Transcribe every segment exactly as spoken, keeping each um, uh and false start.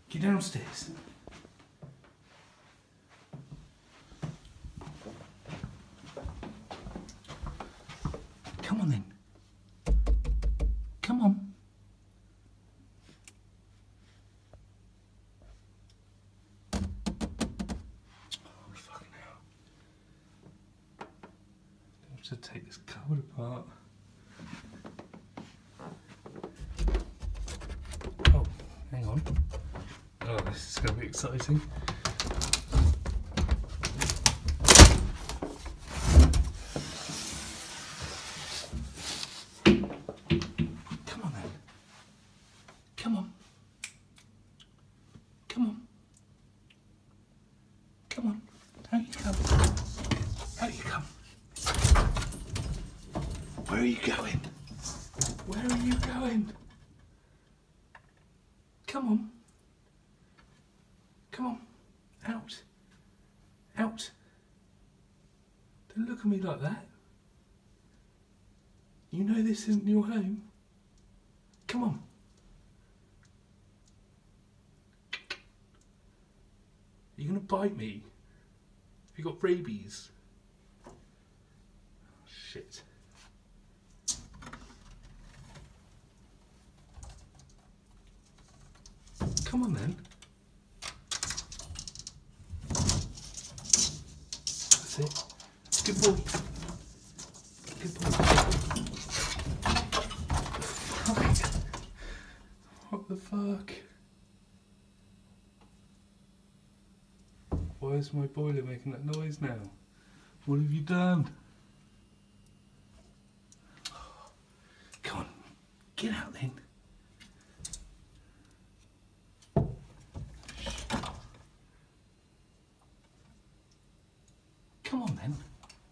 Get downstairs. Come on then. Come on. Oh, fucking hell. I have to take this cupboard apart. Oh, hang on. Oh, this is going to be exciting. Come on then. Come on. Come on. Come on. Out you come. Out you come. Where are you going? Where are you going? Come on. Come on. Out. Out. Don't look at me like that. You know this isn't your home. Come on. Are you going to bite me? Have you got rabies? Oh, shit. Come on then. That's it. Good boy. Good boy. What the fuck? Why is my boiler making that noise now? What have you done? Come on, get out then. Come on then.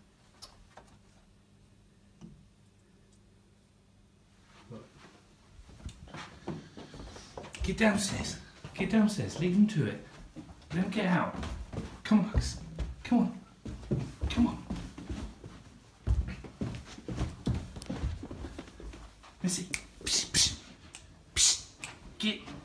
Get downstairs. Get downstairs. Leave him to it. Let him get out. Come on, Max. Come on. Come on. Missy. Psh, psh, psh. Get.